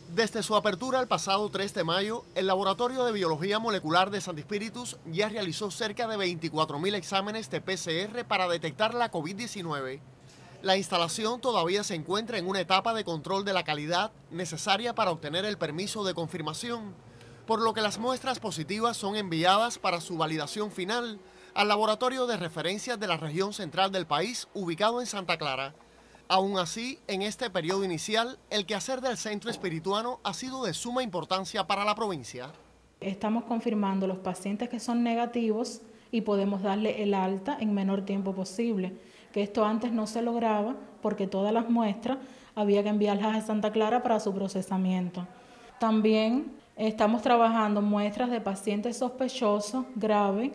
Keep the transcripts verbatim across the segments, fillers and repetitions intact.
Desde su apertura el pasado tres de mayo, el Laboratorio de Biología Molecular de Santi Spíritus ya realizó cerca de veinticuatro mil exámenes de P C R para detectar la COVID diecinueve. La instalación todavía se encuentra en una etapa de control de la calidad necesaria para obtener el permiso de confirmación, por lo que las muestras positivas son enviadas para su validación final al laboratorio de referencias de la región central del país, ubicado en Santa Clara. Aún así, en este periodo inicial, el quehacer del centro espirituano ha sido de suma importancia para la provincia. Estamos confirmando los pacientes que son negativos y podemos darle el alta en menor tiempo posible, que esto antes no se lograba porque todas las muestras había que enviarlas a Santa Clara para su procesamiento. También estamos trabajando muestras de pacientes sospechosos graves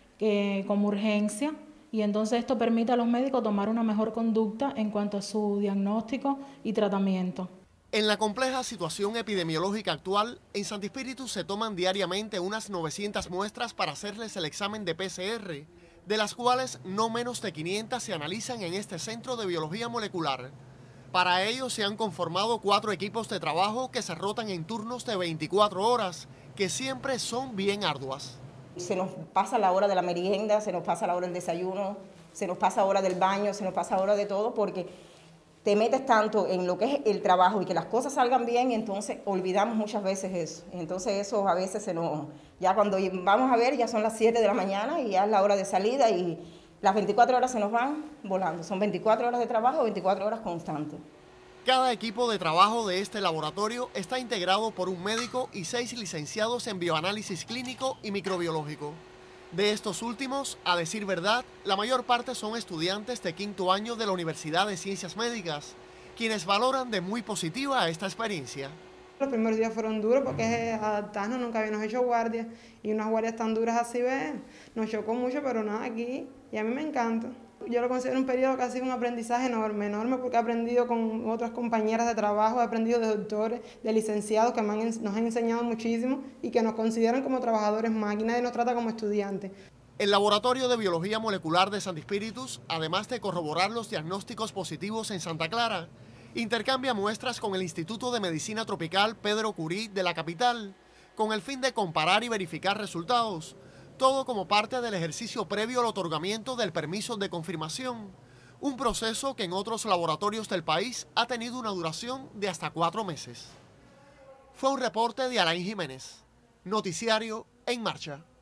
eh, como urgencia, y entonces esto permite a los médicos tomar una mejor conducta en cuanto a su diagnóstico y tratamiento. En la compleja situación epidemiológica actual, en Santi Spíritus se toman diariamente unas novecientas muestras para hacerles el examen de P C R, de las cuales no menos de quinientas se analizan en este centro de biología molecular. Para ello se han conformado cuatro equipos de trabajo que se rotan en turnos de veinticuatro horas, que siempre son bien arduas. Se nos pasa la hora de la merienda, se nos pasa la hora del desayuno, se nos pasa la hora del baño, se nos pasa la hora de todo, porque te metes tanto en lo que es el trabajo y que las cosas salgan bien, y entonces olvidamos muchas veces eso. Entonces eso a veces se nos... Ya cuando vamos a ver, ya son las siete de la mañana y ya es la hora de salida y las veinticuatro horas se nos van volando. Son veinticuatro horas de trabajo, veinticuatro horas constantes. Cada equipo de trabajo de este laboratorio está integrado por un médico y seis licenciados en bioanálisis clínico y microbiológico. De estos últimos, a decir verdad, la mayor parte son estudiantes de quinto año de la Universidad de Ciencias Médicas, quienes valoran de muy positiva esta experiencia. Los primeros días fueron duros porque es adaptarnos, nunca habíamos hecho guardias, y unas guardias tan duras así, ¿ves? Nos chocó mucho, pero nada, aquí, y a mí me encanta. Yo lo considero un periodo que ha sido un aprendizaje enorme, enorme, porque he aprendido con otras compañeras de trabajo, he aprendido de doctores, de licenciados que me han, nos han enseñado muchísimo y que nos consideran como trabajadores más, y nadie nos trata como estudiantes. El Laboratorio de Biología Molecular de Santi Spíritus, además de corroborar los diagnósticos positivos en Santa Clara, intercambia muestras con el Instituto de Medicina Tropical Pedro Curí de la capital, con el fin de comparar y verificar resultados, todo como parte del ejercicio previo al otorgamiento del permiso de confirmación, un proceso que en otros laboratorios del país ha tenido una duración de hasta cuatro meses. Fue un reporte de Alain Jiménez, Noticiario En Marcha.